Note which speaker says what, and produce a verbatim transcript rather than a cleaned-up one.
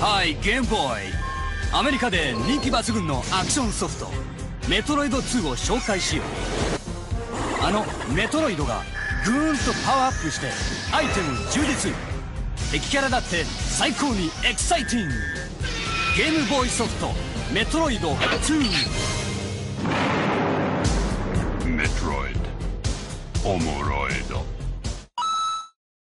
Speaker 1: はい、ゲームボーイ。アメリカで人気抜群のアクションソフトメトロイドツーを紹介しよう。あのメトロイドがぐーんとパワーアップしてアイテム充実、敵キャラだって最高にエキサイティング。ゲームボーイソフトメトロイドツー。
Speaker 2: メトロイドおもろいど。